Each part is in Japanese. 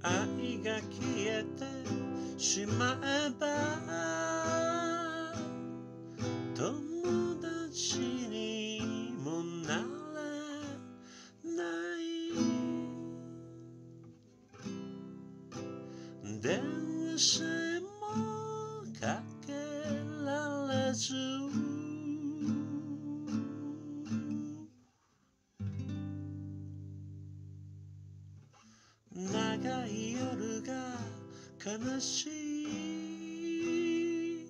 愛が消えてしまえば友達にもなれない電話さえもかけられず長い夜が悲しい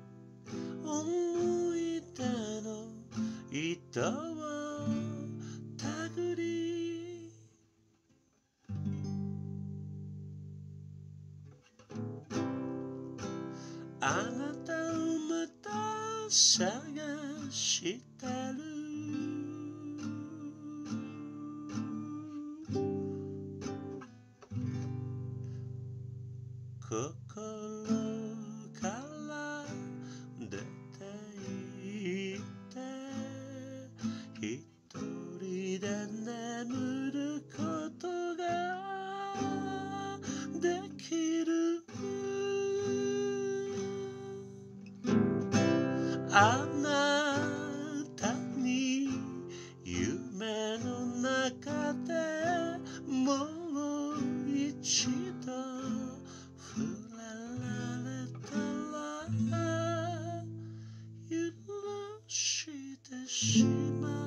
思い出の糸を手繰りあなたをまた探してる心から出て行って一人で眠ることができるあなたに夢の中でもう一度触れられたら許してしまう